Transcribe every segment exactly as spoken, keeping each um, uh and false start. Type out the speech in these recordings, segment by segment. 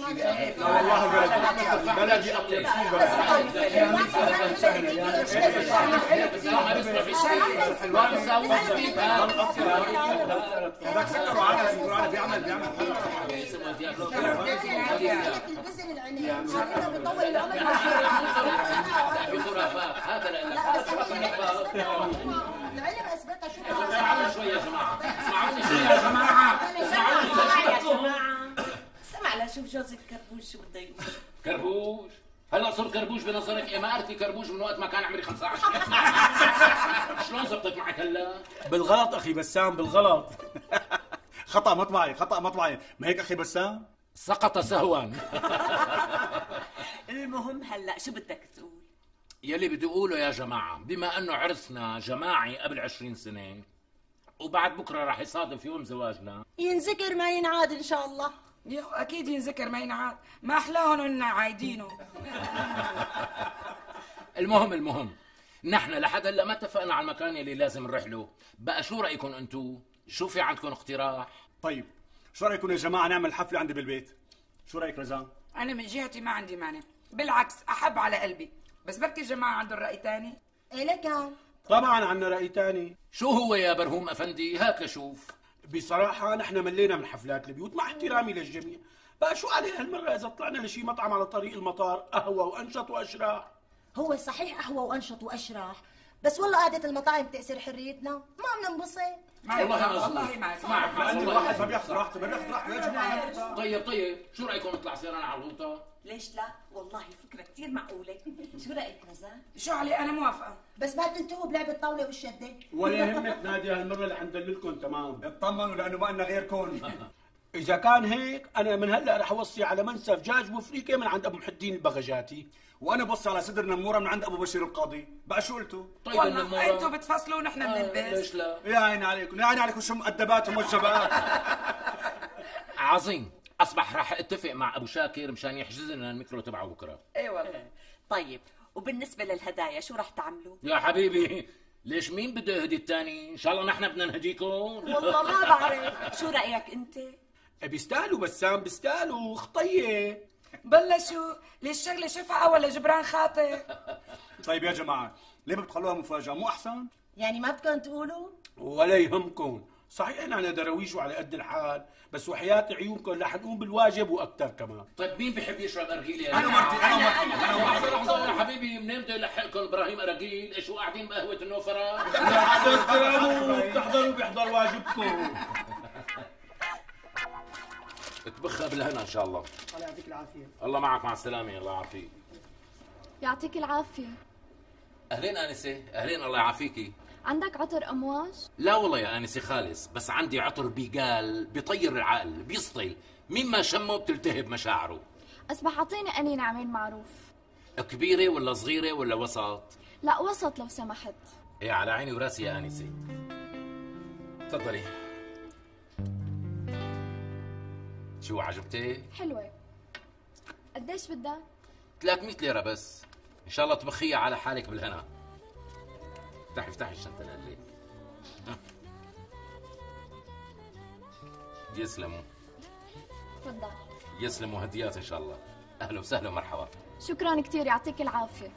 لا والله بلدي بلدي اطيب هذاك سكر وعلى سكر وعلى بيعمل بيعمل البزر العنب بيطول العمر في خرافات هذا العلم اثبتها شو اسمعوا شوي يا جماعه اسمعوني شوي يا جماعه اسمعوني يا جماعه اسمع لا شوف جوزك كربوش شو بده يقول. كربوش هلا صرت كربوش بنظرك؟ امارتي كربوش من وقت ما كان عمري خمسة عشر. شلون زبطت معك هلا؟ بالغلط اخي بسام بالغلط. خطا مطبعي خطا مطبعي ما هيك اخي بسام؟ سقط سهوا. المهم هلا شو بدك تقول؟ يلي بدي اقوله يا جماعه، بما انه عرسنا جماعي قبل عشرين سنه وبعد بكره راح يصادف يوم زواجنا، ينذكر ما ينعاد ان شاء الله. يو اكيد ينذكر ما ينعاد، ما احلاهم اننا عايدينه. المهم المهم نحن لحد هلا ما اتفقنا على المكان اللي لازم نروح له، بقى شو رايكم انتم؟ شو في عندكم اقتراح؟ طيب شو رايكم يا جماعه نعمل حفله عندي بالبيت؟ شو رايك رزان؟ انا من جهتي ما عندي مانع، بالعكس احب على قلبي، بس بركي الجماعه عندهم راي ثاني. ايه لكان طبعا عنا راي ثاني. شو هو يا برهوم افندي؟ هات لشوف. بصراحه نحن ملينا من حفلات البيوت مع احترامي للجميع، بقى شو عليه هالمره اذا طلعنا لشي مطعم على طريق المطار قهوه وانشط واشراح؟ هو صحيح قهوه وانشط واشراح، بس والله قعده المطاعم بتأثر حريتنا، ما بننبسط. والله والله ما اسمع لانه الواحد ما بياخذ راحته ما بياخذ راحته يا جماعه. طيب طيب شو رايكم نطلع سيران على الغوطه؟ ليش لا؟ والله فكره كثير معقوله. شو رايك رزان؟ شو علي انا موافقه، بس ما تنتهوا بلعب الطاوله والشده. ولا يهمك نادي هالمره رح ندللكم تمام. اطمنوا لانه ما لنا غيركم. اذا كان هيك انا من هلا رح اوصي على منسف دجاج وفريكه من عند ابو محي الدين البغجاتي، وانا بوصي على صدر نموره من عند ابو بشير القاضي. بقى شو قلتوا؟ طيب والله انتوا بتفصلوا ونحن آه بنلبس. ليش لا؟ يا عيني عليكم يا عيني عليكم شو مؤدبات وموجبات. عظيم، اصبح راح اتفق مع ابو شاكر مشان يحجز لنا الميكرو تبعه بكره. ايه والله. طيب وبالنسبه للهدايا شو رح تعملوا؟ يا حبيبي ليش مين بده يهدي الثاني؟ ان شاء الله نحن بدنا نهديكم. والله ما بعرف، شو رايك انت؟ بيستاهلوا بسام بيستاهلوا خطيه. بلشوا للشغله شفعه ولا جبران خاطر؟ طيب يا جماعه ليه ما بتخلوها مفاجاه مو احسن؟ يعني ما بدكم تقولوا؟ ولا يهمكم، صحيح نحن درويش وعلى قد الحال، بس وحياة عيونكم رح نقوم بالواجب واكثر كمان. طيب مين بيحب يشرب ارجيل يا انا مرتي انا مرتي انا لحظه لحظه يا حبيبي، منين بده يلحقكم ابراهيم اراجيل؟ ايش قاعدين بقهوه النوفره؟ بتحضروا بتحضروا بيحضر واجبكم. تبخها بالهنا ان شاء الله. الله يعطيك العافيه. الله معك مع السلامه. الله يعافيك. يعطيك العافية. اهلين انسه. اهلين الله يعافيكي. عندك عطر أمواج؟ لا والله يا انسه خالص، بس عندي عطر بيقال بيطير العقل بيسطل، مين ما شمه بتلتهب مشاعره. أصبح أعطيني أني نعمين معروف. كبيره ولا صغيره ولا وسط؟ لا وسط لو سمحت. ايه على عيني وراسي يا انسه. تفضلي. شو عجبتك؟ حلوة. قديش بدك؟ ثلاثمية ليرة بس، ان شاء الله تبخيها على حالك بالهنا. افتحي افتحي الشنطة لقلي. يسلموا. تفضل. يسلموا هديات ان شاء الله. اهلا وسهلا ومرحبا. شكرا كثير يعطيك العافية.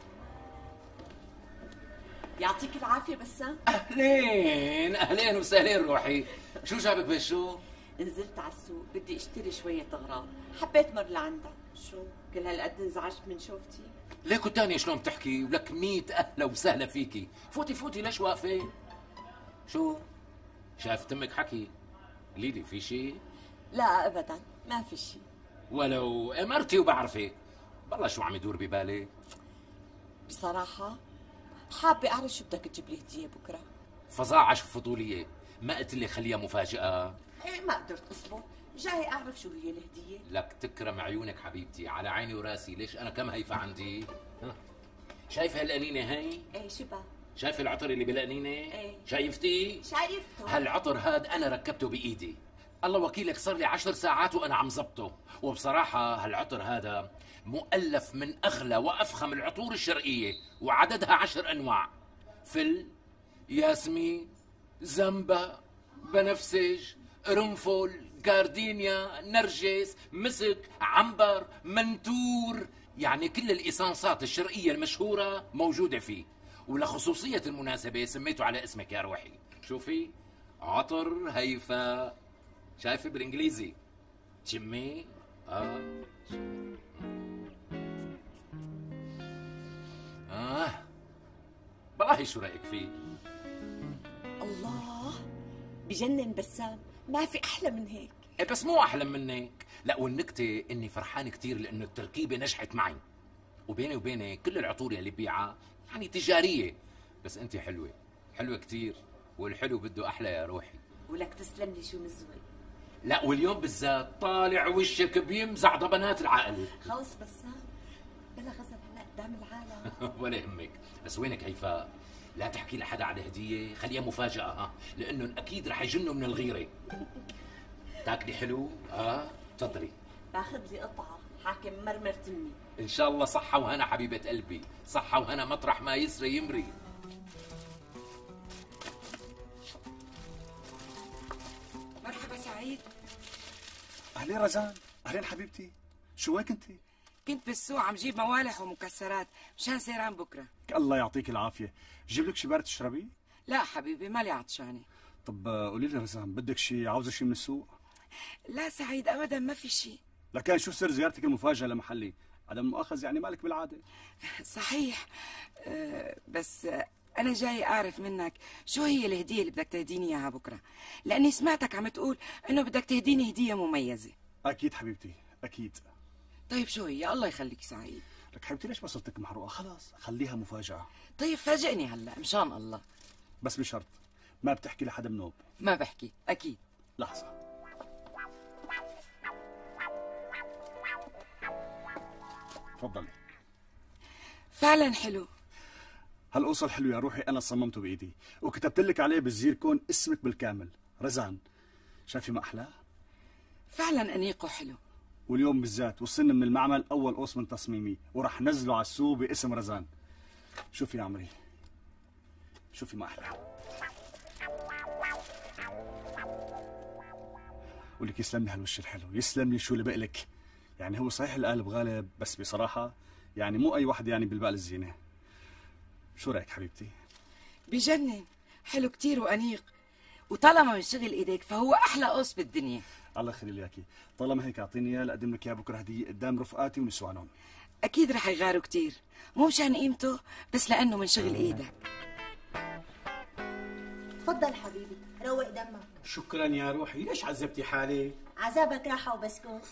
يعطيك العافيه بسام. اهلين اهلين وسهلين روحي. شو جابك بهالشو؟ نزلت على السوق بدي اشتري شويه اغراض، حبيت مر لعندك. شو كل هالقد انزعجت من شوفتي؟ ليكو تاني شلون بتحكي ولك مية اهلا وسهلا فيكي. فوتي فوتي ليش واقفه؟ شو شايف تمك حكي؟ قولي في شيء؟ لا ابدا ما في شيء. ولو امرتي وبعرفك. بالله شو عم يدور ببالي؟ بصراحه حابه اعرف شو بدك تجيب لي هديه بكره. فظاعه شو فضوليه، ما قلت لي خليها مفاجاه. ايه ما قدرت اصبر، جاي اعرف شو هي الهديه. لك تكرم عيونك حبيبتي، على عيني وراسي. ليش انا كم هيفا عندي؟ ها؟ شايفه هالقنينه هي؟ ايه شبه؟ شايف العطر اللي بالقنينه؟ ايه شايفتي؟ شايفته. هالعطر هاد انا ركبته بايدي، الله وكيلك صار لي عشر ساعات وانا عم زبطه، وبصراحه هالعطر هذا مؤلف من اغلى وافخم العطور الشرقيه، وعددها عشر انواع: فل، ياسمين، زنبق، بنفسج، قرنفل، جاردينيا، نرجس، مسك، عنبر، منتور، يعني كل الإيسانسات الشرقية المشهورة موجودة فيه. ولخصوصية المناسبة سميته على اسمك يا روحي. شوفي، عطر هيفاء، شايفة بالإنجليزي؟ تشمي؟ آه آه بالله شو رأيك فيه؟ الله، بجنن بسام، ما في أحلى من هيك. إيه بس مو أحلى منك. لا، والنكتة إني فرحان كتير لأنه التركيبة نجحت معي. وبيني وبينك كل العطور اللي ببيعها يعني تجارية، بس أنت حلوة، حلوة كتير، والحلو بده أحلى يا روحي. ولك تسلم لي شو مزوي. لا، واليوم بالذات طالع وشك بيمزع ضبنات العقل. خلص بسام، بلا غزل هلا قدام العالم. ولا يهمك. بس وينك هيفاء؟ لا تحكي لحدا على هدية، خليها مفاجأة، ها، لأنه أكيد رح يجنوا من الغيرة. تاكلي حلو؟ اه تفضلي. باخذ لي قطعة حاكم مرمر تمي. إن شاء الله صحة وهنا حبيبة قلبي، صحة وهنا مطرح ما يسري يمري. مرحبا سعيد. اهلين رزان، اهلين حبيبتي، شو وين كنتي؟ كنت بالسوق عم جيب موالح ومكسرات مشان سيران بكره. الله يعطيك العافيه، جيب لك شي بارد تشربيه؟ لا حبيبي، مالي عطشانه. طب قولي لي رزان، بدك شي، عاوزه شي من السوق؟ لا سعيد ابدا ما في شيء. لكن شو سر زيارتك المفاجئه لمحلي؟ عدم مؤاخذه يعني مالك بالعاده. صحيح، أه بس انا جاي اعرف منك شو هي الهديه اللي بدك تهديني اياها بكره، لاني سمعتك عم تقول انه بدك تهديني هديه مميزه. اكيد حبيبتي اكيد. طيب شو هي؟ الله يخليك سعيد. لك حبيبتي ليش بصرتك محروقه؟ خلاص خليها مفاجاه. طيب فاجئني هلا مشان الله. بس بشرط ما بتحكي لحدا منوب. ما بحكي اكيد. لحظه، تفضلي. فعلا حلو. هالقوصل حلو يا روحي، انا صممته بايدي وكتبت لك عليه بالزيركون اسمك بالكامل، رزان. شايفي ما احلاه؟ فعلا انيقه حلو. واليوم بالذات وصلنا من المعمل اول قوس من تصميمي ورح نزله على السوق باسم رزان. شوفي يا عمري، شوفي ما احلاه. ولك يسلم لي هالوش الحلو، يسلم لي شو اللي بقلك. يعني هو صحيح القالب غالب، بس بصراحه يعني مو اي واحد يعني بالبال الزينه. شو رايك حبيبتي؟ بجنن، حلو كتير وانيق، وطالما من شغل ايديك فهو احلى قوس بالدنيا. الله يخلي لي اياكي، طالما هيك اعطيني اياه لاقدم لك اياه بكره هديه قدام رفقاتي ونسوانهم. اكيد رح يغاروا كتير، مو مشان قيمته بس لانه من شغل ايدك. تفضل حبيبي، روق دمك. شكرا يا روحي. ليش عذبتي حالك؟ عذابك راحة وبسكوت.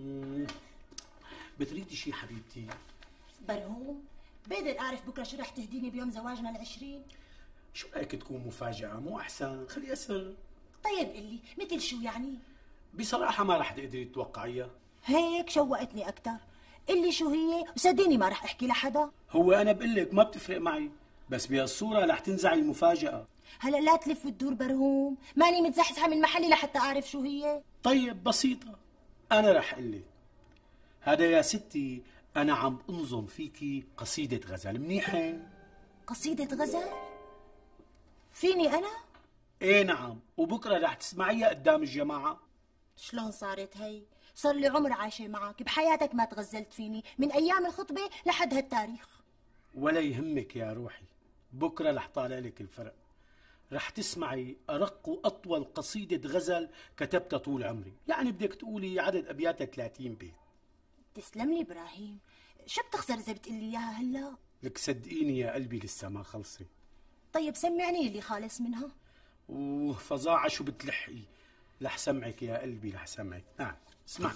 بتريدي شي حبيبتي؟ برهوم، بقدر اعرف بكره شو رح تهديني بيوم زواجنا العشرين؟ شو رايك تكون مفاجأة مو أحسن؟ خليها سر. طيب قلي مثل شو يعني؟ بصراحة ما رح تقدري تتوقعيها. هيك شوقتني أكتر. قلي شو هي وصدقني ما رح احكي لحدا. هو أنا بقول لك ما بتفرق معي، بس بهالصورة رح تنزعي المفاجأة. هلا لا تلف وتدور برهوم، ماني متزحزحة من محلي لحتى أعرف شو هي. طيب بسيطة، أنا رح أقول لك. هذا يا ستي أنا عم أنظم فيكي قصيدة غزل منيحة. قصيدة غزل؟ فيني أنا؟ إيه نعم، وبكرة رح تسمعيها قدام الجماعة. شلون صارت هي؟ صار لي عمر عايشة معك، بحياتك ما تغزلت فيني من أيام الخطبة لحد هالتاريخ. ولا يهمك يا روحي، بكرة رح طالع لك الفرق. رح تسمعي أرق وأطول قصيدة غزل كتبتها طول عمري، يعني بدك تقولي عدد أبياتها ثلاثين بيت. تسلم لي إبراهيم، شو بتخسر إذا بتقلي إياها هلا؟ لك صدقيني يا قلبي لسه ما خلصي. طيب سمعني اللي خالص منها. اوه فظاعة شو بتلحقي. رح سمعك يا قلبي، رح سمعك. نعم اسمع.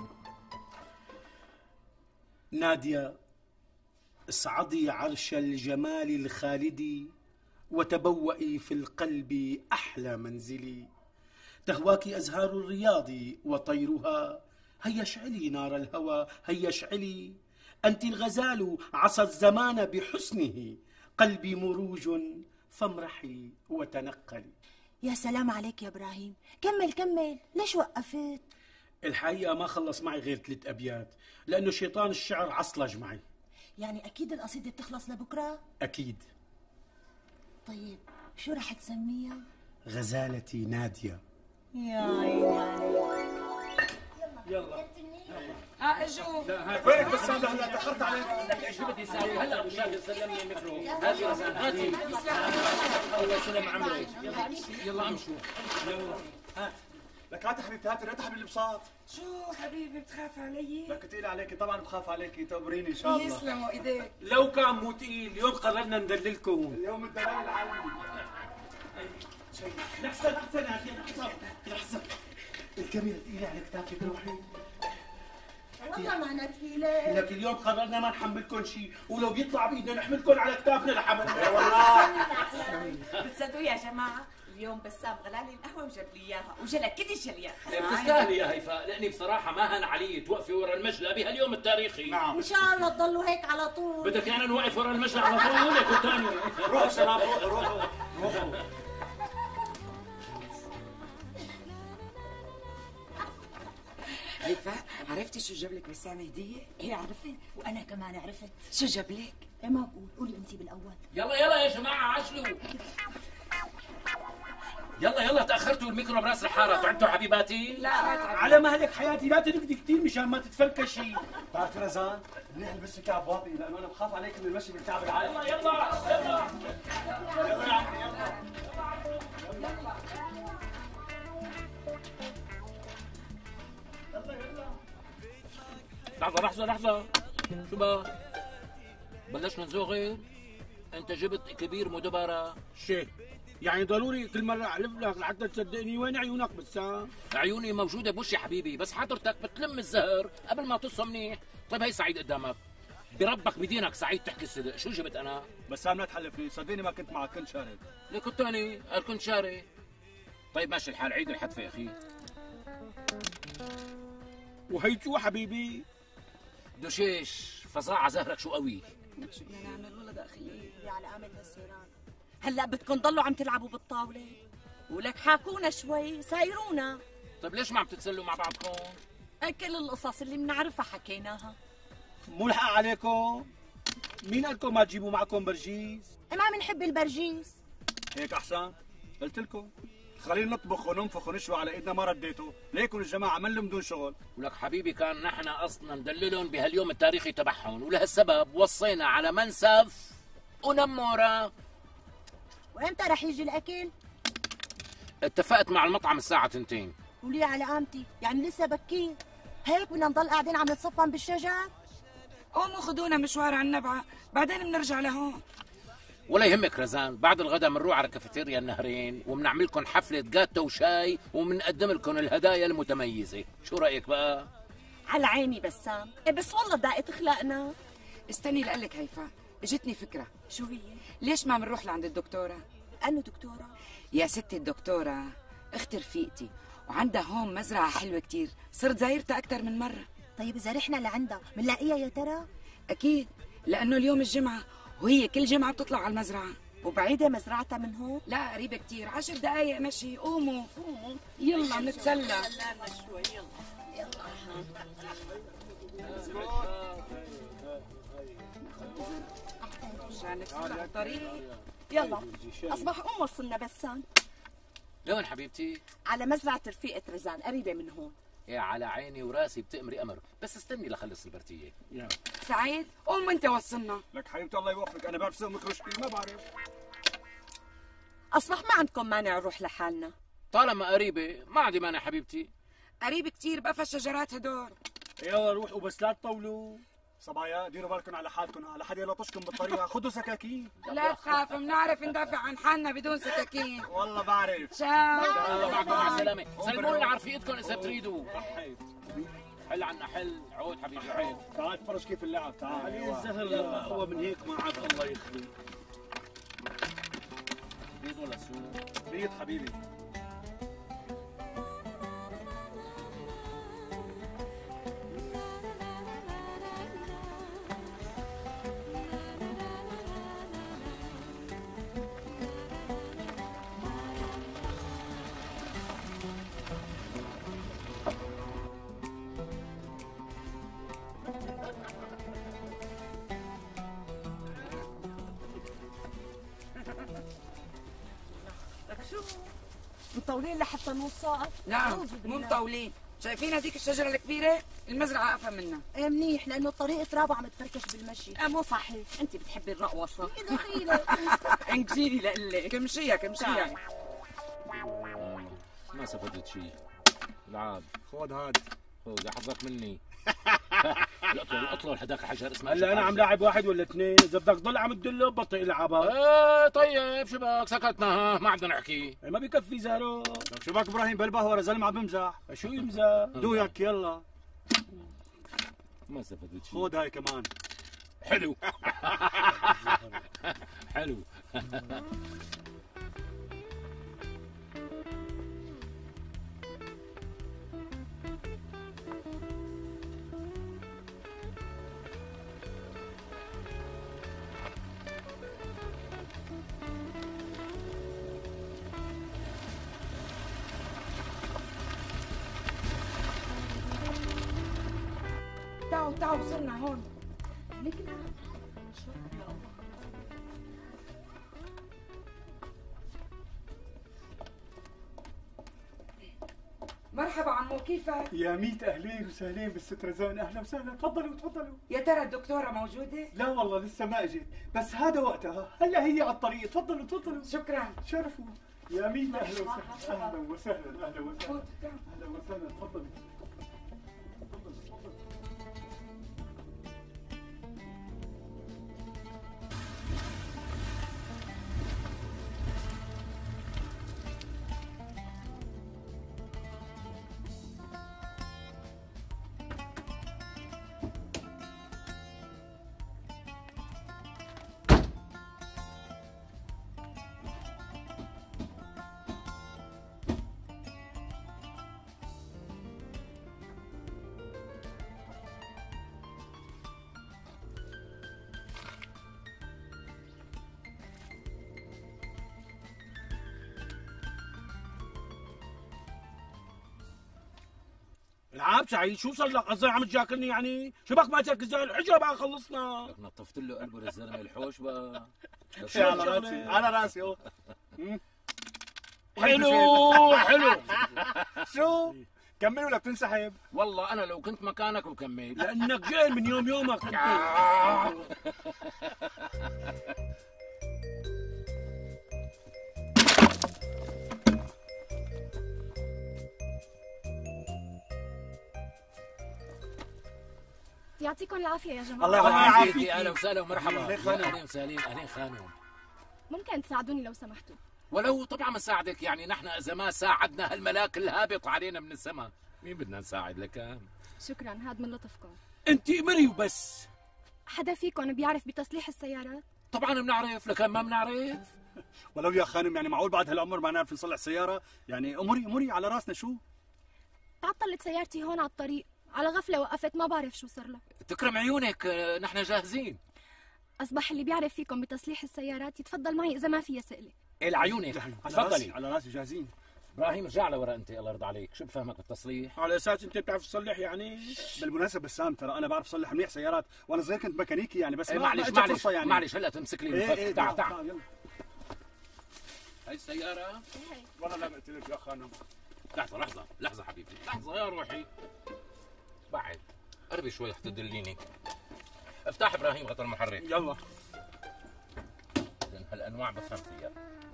نادية، اصعدي عرش الجمال الخالدي وتبوئي في القلب أحلى منزلي. تهواك أزهار الرياض وطيرها، هيا اشعلي نار الهوى هيا اشعلي. أنت الغزال عصى الزمان بحسنه، قلبي مروج فامرحي وتنقلي. يا سلام عليك يا إبراهيم، كمل كمل، ليش وقفت؟ الحقيقة ما خلص معي غير ثلاث أبيات، لأنه شيطان الشعر عصلج معي. يعني أكيد القصيدة بتخلص لبكرة؟ أكيد. طيب شو رح تسميها؟ غزالتي نادية. يا عيني عليك. يلا ها اجوا. وينك بسام؟ هلا تاخرت عليك. شو بدي اسوي هلا؟ ابو شاهد سلمني الميكرو. هاتي رزان هاتي. الله يسلم عمرك. يلا امشوا. يلا هات لك، هات حبيبتي، هات ريت حبيبي البساط. شو حبيبي بتخاف علي؟ لك تقيل عليكي، طبعا بخاف عليكي، تقبريني ان شاء الله. يسلموا ايديك. لو كان مو تقيل اليوم قررنا ندللكم. اليوم الدلال العالمي. شيء لحسن لحسن هاتي لحسن لحسن. الكاميرا تقيلة على كتافك روحي. والله ما انا ثقيله. لك اليوم قررنا ما نحملكم شيء، ولو بيطلع بايدنا نحملكم على كتافنا لحمل. اي والله. بتصدقوا يا جماعه اليوم بسام غلالي القهوه وجاب لي اياها وجلى كل الجليات. بتستاهلي يا هيفاء، لاني بصراحه ما هن علي توقفي ورا المجلى بهاليوم التاريخي. نعم. ان شاء الله تضلوا هيك على طول. بدك يعني نوقف ورا المجلى على طول لك والثاني. روحوا شباب، روحوا روحوا روحوا. هيفاء عرفتي شو جاب لك بسام هديه؟ ايه عرفت، وانا كمان عرفت. شو جاب لك؟ ايه ما بقول، قولي انت بالاول. يلا يلا يا جماعه عجلوا. يلا يلا تاخرتوا، الميكرو براس الحاره. تعبتوا حبيباتي؟ لا ما تعب. على مهلك حياتي، لا تركضي كثير مشان ما تتفلكشي. بتعرفي رزان، منيح البسي كعب واطي لانه انا بخاف عليك من المشي بالكعب العالي. يلا يلا يلا يلا يا عمي يلا. لحظه لحظه لحظه. شو بقى؟ بلشنا نزوغل؟ انت جبت كبير مدبره. شي يعني ضروري كل مرة أحلف لك لحتى تصدقني؟ وين عيونك بسام؟ عيوني موجوده بوشي حبيبي، بس حضرتك بتلم الزهر قبل ما تصه منيح. طيب هي سعيد قدامك، بربك بدينك سعيد تحكي الصدق. شو جبت انا؟ بسام لا تحلفني، صدقني ما كنت معك، كنت شارد. ليك الثاني قال كنت شاري. طيب ماشي الحال، عيد الحدفه يا اخي. وهي شو حبيبي؟ دشيش فظاعه زهرك شو قوي. شو بدنا نعمل والله داخلين. اللي على امل هالسيران. هلا بدكم تضلوا عم تلعبوا بالطاوله؟ ولك حاكونا شوي، سايرونا. طيب ليش ما عم تتسلوا مع بعضكم؟ كل القصص اللي بنعرفها حكيناها. مو الحق عليكم؟ مين قالكم ما تجيبوا معكم برجيز؟ إيه ما بنحب البرجيز. هيك احسن، قلت لكم خلينا نطبخ وننفخ ونشوي على ايدنا، ما رديتوا، ليكن الجماعه عملهم بدون شغل. ولك حبيبي كان نحن اصلا ندللهم بهاليوم التاريخي تبعهم، ولهالسبب وصينا على منسف ونموره. وامتى رح يجي الاكل؟ اتفقت مع المطعم الساعة تنتين. قولي على قامتي، يعني لسه بكير. هيك بدنا نضل قاعدين عم نتصفن بالشجر؟ قوموا خذونا مشوار على النبعه، بعدين بنرجع لهون. ولا يهمك رزان، بعد الغداء بنروح على كافيتيريا النهرين وبنعمل لكم حفلة جاتو وشاي وبنقدم لكم الهدايا المتميزة. شو رأيك بقى؟ على عيني بسام. إيه بس والله ضاقت خلقنا. استني لقلك هيفاء، اجتني فكره. شو هي؟ ليش ما بنروح لعند الدكتوره؟ أنو دكتورة؟ يا ستي الدكتوره اخت رفيقتي، وعندها هون مزرعه حلوه كتير، صرت زايرتها اكثر من مره. طيب اذا رحنا لعندها بنلاقيها يا ترى؟ اكيد، لانه اليوم الجمعه وهي كل جمعه بتطلع على المزرعه. وبعيدة مزرعتها من هون؟ لا قريبه كتير، عشر دقايق مشي. قوموا قوموا يلا نتسلى. شوي يلا. عشان نتسلى على الطريق. يلا أصبح أم وصلنا بسام. لوين حبيبتي؟ على مزرعة رفيقة رزان قريبة من هون. يا على عيني وراسي بتأمري أمر، بس استني لخلص البرتية. سعيد قوم انت وصلنا. لك حبيبتي الله يوفقك، انا بعرف اسوق ميكروشكي ما بعرف. أصبح ما عندكم مانع نروح لحالنا. طالما قريبة ما عندي مانع حبيبتي. قريب كتير بقفى الشجرات هدول. يلا روحوا بس لا تطولوا. صبايا ديروا بالكم على حالكم، على حد يلطشكم بالطريقه، خذوا سكاكين. لا تخاف، بنعرف ندافع عن حالنا بدون سكاكين. والله بعرف. شاو. الله معكم مع السلامة. سلموا لنا على رفيقتكم إذا تريدوا. حل عنا حل عود حبيبي عود. تعال تفرج كيف اللعب، تعال. عليه الزهر هو من هيك ما عاد الله يخلي. بيض ولا سوق؟ بيض حبيبي. مطولين لحتى نوصل. نعم مو مطولين. شايفين هذيك الشجرة الكبيرة؟ المزرعة أقفى منها. ايه منيح لأنه الطريق تراب عم تفركش بالمشي. اه مو صحيح، انت بتحبي الرقوصه. دخيلة. انجيلي لقلك. كمشيها كمشيها. ما استفدت شيء. العاب خذ هاد. خذ يا حظك مني. الاطلع الاطلع هذاك حجر اسمه. هلا انا عم لاعب واحد ولا اثنين، اذا بدك تضل عم تدله بطئ العبها. ايه طيب شو بك سكتنا ها ما عندنا نحكي. ما بكفي زارو. شو بك ابراهيم بالبهوره زلمه عم بمزح. شو يمزح؟ دويك يلا. ما استفدت شيء. خذ هاي كمان. حلو. حلو. تعوا تعوا وصلنا هون. مرحبا عمو كيفك؟ يا ميت اهلين وسهلين بالست رزان، اهلا وسهلا، تفضلوا تفضلوا. يا ترى الدكتورة موجودة؟ لا والله لسه ما اجت، بس هذا وقتها، هلا هي على الطريق، تفضلوا تفضلوا. شكرا. شرفوا. يا ميت اهلا وسهلا، اهلا وسهلا، اهلا وسهلا. اهلا وسهلا، تفضلوا. العاب سعيد، شو صار لك؟ قصدي عم تجاكلني يعني؟ شو بك ما تركز زي الحجره بقى خلصنا. لك نطفت له قلبه للزلمه الحوش بقى. على راسي على راسي اهو. حلو حلو. شو؟ كمل ولا بتنسحب؟ والله انا لو كنت مكانك بكمل. لانك جاي من يوم يومك انت. يعطيكم العافية يا جماعة. الله يعافيك. اهلا وسهلا ومرحبا. أهلين خانم. اهلين وسهلين اهلين خانم. ممكن تساعدوني لو سمحتوا؟ ولو طبعا بنساعدك، يعني نحن اذا ما ساعدنا هالملاك الهابط علينا من السماء مين بدنا نساعد لك؟ شكرا، هاد من لطفكم. انت امري وبس. حدا فيكم بيعرف بتصليح السيارات؟ طبعا بنعرف، لكن ما بنعرف. ولو يا خانم يعني معقول بعد هالعمر ما نعرف نصلح سياره؟ يعني امري امري على راسنا. شو؟ تعطلت سيارتي هون على الطريق، على غفلة وقفت ما بعرف شو صار لها. تكرم عيونك، آه، نحن جاهزين. أصبح اللي بيعرف فيكم بتصليح السيارات يتفضل معي إذا ما فيها سئلة. إيه لعيونك، تفضلي. على راسي جاهزين. ابراهيم ارجع لورا انت، الله يرضى عليك، شو بفهمك بالتصليح؟ على اساس انت بتعرف تصلح يعني؟ بالمناسبة بسام ترى انا بعرف اصلح منيح سيارات، وانا صغير كنت ميكانيكي يعني، بس إيه ما معلش ما إجت معلش فرصة يعني. معلش هلا تمسك لي إيه المفك. إيه تعال تعال تعال. يلا. هاي السيارة والله لا قلت لك يا خانم. لحظة لحظة لحظة حبيبتي، لحظة يا روحي. بعد قربي شوي حتى تدليني. افتح ابراهيم غطا المحرك. يلا. لأن هالانواع بفهم فيها.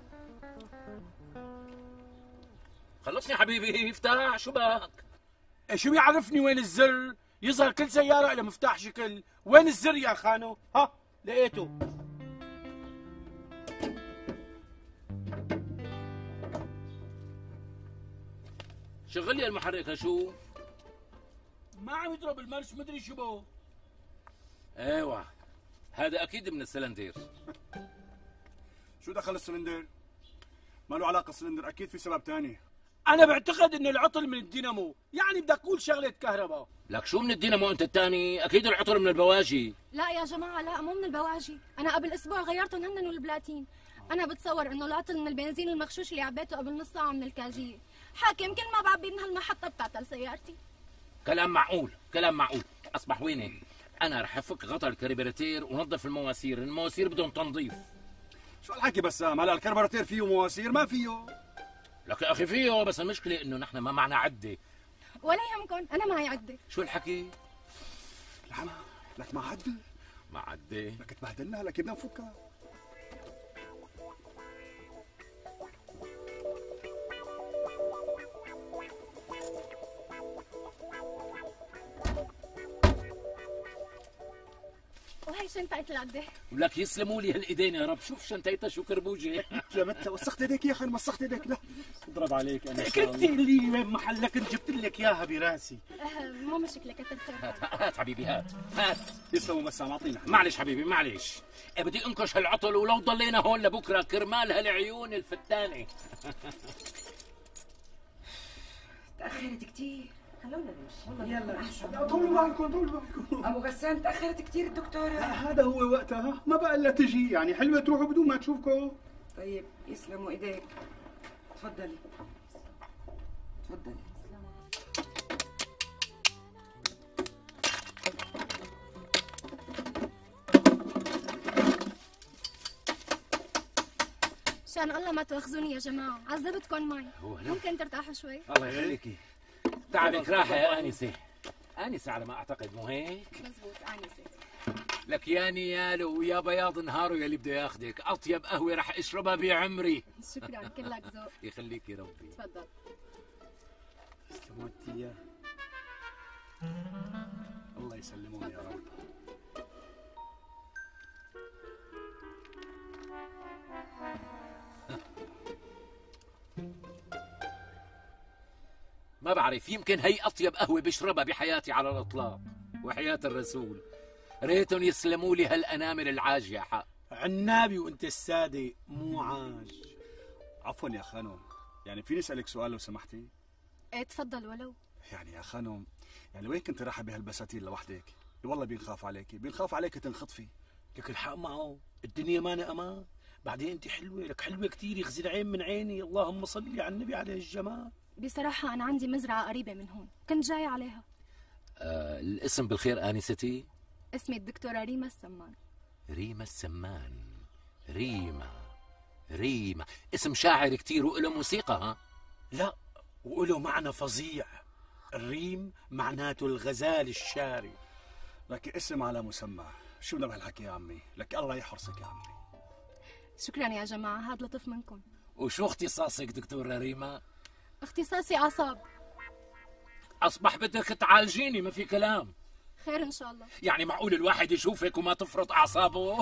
خلصني حبيبي، افتح شو بك؟ إيه شو بيعرفني وين الزر؟ يظهر كل سيارة لها مفتاح شكل، وين الزر يا خانو؟ ها لقيته. شغل لي المحرك هشوف. ما عم يضرب المرش، مدري شو بو. ايوه هذا اكيد من السلندير. شو دخل السلندر؟ ما له علاقة السلندر، أكيد في سبب تاني. أنا بعتقد إن العطل من الدينامو، يعني بدك تقول شغلة كهرباء. لك شو من الدينامو أنت الثاني؟ أكيد العطر من البواجي. لا يا جماعة لا، مو من البواجي، أنا قبل أسبوع غيرتهم هن والبلاتين. أنا بتصور إنه العطل من البنزين المغشوش اللي عبيته قبل نص ساعة من الكازية. حاكم كل ما بعبي من هالمحطة بتعطل سيارتي. كلام معقول، كلام معقول. أصبح وينك؟ أنا رح أفك غطا الكربيراتير ونظف المواسير، المواسير بدهم تنظيف. شو الحكي بسام؟ هلا الكربراتير فيه مواسير؟ ما فيه. لك يا اخي فيه، بس المشكله انه نحن ما معنا عده. ولا يهمكم، انا معي عده. شو الحكي؟ لحنا لك ما عدة؟ ما عده. لك تبهدلنا، لك بدنا نفكها. وهي شنطة العده. ولك يسلموا لي هالايدين يا رب. شوف شنطتها شو كربوجه. يا متى وسخت ايديك يا اخي، مسخت ايديك. لا اضرب عليك انا. كنت لي وين محلك، كنت جبت لك اياها براسي. أه مو مشكلة، كتر خير. هات هات حبيبي هات هات. يسلموا بس عم اعطينا. معلش حبيبي معلش، بدي انكش هالعطل ولو ضلينا هون لبكره كرمال هالعيون الفتانه. تأخرت كتير، خلونا نمشي. يلا احسن. طولوا بالكم طولوا بالكم. ابو غسان تأخرت كتير الدكتورة. هذا هو وقتها، ما بقى الا تجي، يعني حلوة تروحوا بدون ما تشوفكم. طيب يسلموا ايديك. تفضلي تفضلي. مشان الله ما تواخذوني يا جماعة، عذبتكم معي. ممكن ترتاحوا شوي؟ الله يخليكي. تعبك راحة يا آنسة. آنسة على ما أعتقد، مو هيك؟ مزبوط آنسة. لك يا نيالو ويا بياض نهاره يلي بده ياخذك، أطيب قهوة رح أشربها بعمري. شكرا، كلك ذوق. يخليكي ربي. تفضل. سلموك اياه. الله يسلمون يا رب. ما بعرف، يمكن هي أطيب قهوة بشربها بحياتي على الإطلاق، وحياة الرسول. ريتهم يسلموا لي هالأنامل العاجحة. عنابي وانت السادة مو عاج. عفوا يا خانم، يعني فيني اسالك سؤال لو سمحتي؟ ايه تفضل. ولو يعني يا خانم، يعني وين كنت رايحه بهالبساتين لوحدك؟ والله بينخاف عليكي، بينخاف عليك تنخطفي. لك الحق معه، الدنيا مانا امان. بعدين انت حلوه، لك حلوه كثير، يخزي العين من عيني. اللهم صل على النبي عليه الجمال. بصراحة أنا عندي مزرعة قريبة من هون، كنت جاي عليها. آه الاسم بالخير آنستي؟ اسمي الدكتورة ريما السمان. ريما السمان. ريما ريما اسم شاعر كتير وله موسيقى. ها؟ لا، وله معنى فظيع. الريم معناته الغزال الشاري. لك اسم على مسمى. شو بدنا بهالحكي يا عمي؟ لك الله يحرسك يا عمي. شكرا يا جماعة، هاد لطف منكم. وشو اختصاصك دكتورة ريما؟ اختصاصي أعصاب. أصبح بدك تعالجيني، ما في كلام. خير إن شاء الله. يعني معقول الواحد يشوفك وما تفرط أعصابه؟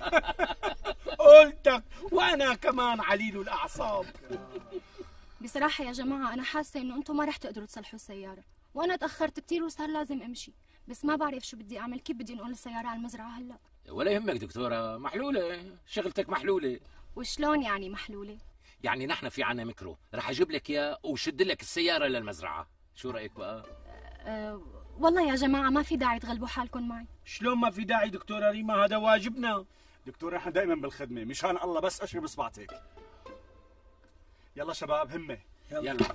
قلتك، وأنا كمان عليل الأعصاب. بصراحة يا جماعة أنا حاسة إنه أنتم ما رح تقدروا تصلحوا السيارة، وأنا تأخرت كتير وصار لازم أمشي، بس ما بعرف شو بدي أعمل، كيف بدي أنقل السيارة على المزرعة هلا؟ ولا يهمك دكتورة، محلولة، شغلتك محلولة. وشلون يعني محلولة؟ يعني نحن في عنا ميكرو، رح أجيب لك إياه وشد لك السيارة للمزرعة، شو رأيك بقى؟ أه والله يا جماعة ما في داعي تغلبوا حالكم معي. شلون ما في داعي دكتورة ريما؟ هذا واجبنا. دكتور نحن دائما بالخدمة، مشان الله بس اشرب اصبعتك. يلا شباب همة. يلا, يلا.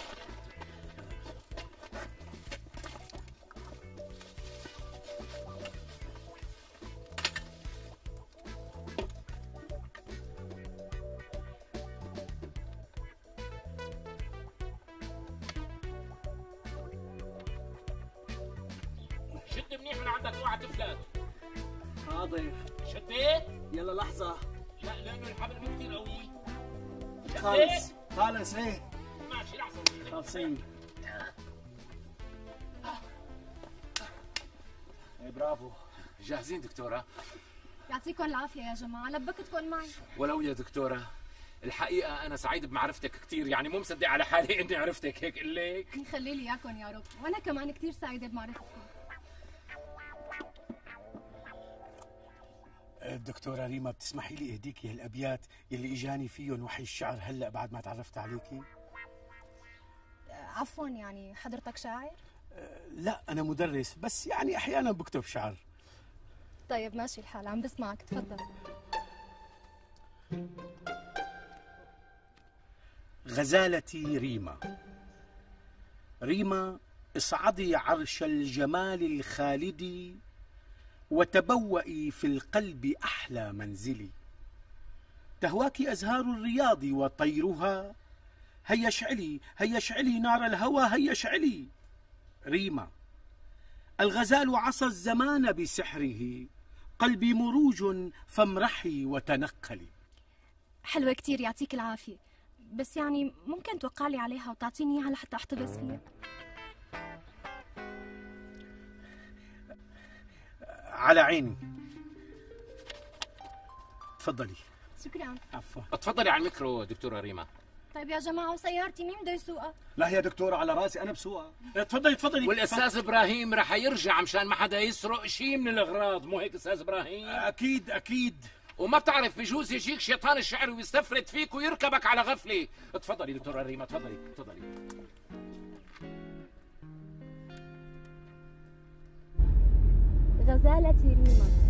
شد منيح من عندك، اوعى تفلت. حاضر. شديت؟ يلا لحظة. لا لأنه الحبل مو كثير قوي. خالص خالص ايه. ماشي لحظة. خالصين. ايه برافو. جاهزين دكتورة؟ يعطيكم العافية يا جماعة، لبكتكم معي. ولو يا دكتورة، الحقيقة أنا سعيد بمعرفتك كثير، يعني مو مصدق على حالي إني عرفتك، هيك قل لك. يخلي لي إياكم يا رب، وأنا كمان كثير سعيدة بمعرفتكم. الدكتورة ريما بتسمحي لي اهديكي هالابيات يلي اجاني فيهم وحي الشعر هلا بعد ما تعرفت عليكي؟ عفوا، يعني حضرتك شاعر؟ أه لا، انا مدرس، بس يعني احيانا بكتب شعر. طيب ماشي الحال، عم بسمعك، تفضل. غزالتي ريما. ريما، اصعدي عرش الجمال الخالدي وتبوئي في القلب أحلى منزلي. تهواك أزهار الرياض وطيرها هيا اشعلي هيا اشعلي نار الهوى هيا اشعلي. ريما: الغزال عصى الزمان بسحره، قلبي مروج فامرحي وتنقلي. حلوة كتير، يعطيك العافية، بس يعني ممكن توقع لي عليها وتعطيني اياها لحتى احتفظ فيها؟ على عيني. تفضلي. شكرا. عفوا. اتفضلي على الميكرو دكتورة ريما. طيب يا جماعة، وسيارتي مين بده يسوقها؟ لا يا دكتورة، على راسي أنا بسوقها. تفضلي تفضلي. والاستاذ ابراهيم رح يرجع مشان ما حدا يسرق شيء من الاغراض، مو هيك استاذ ابراهيم؟ اكيد اكيد. وما بتعرف بجوز يجيك شيطان الشعر ويستفرد فيك ويركبك على غفله. تفضلي دكتورة ريما، تفضلي تفضلي. غزالتي ريما.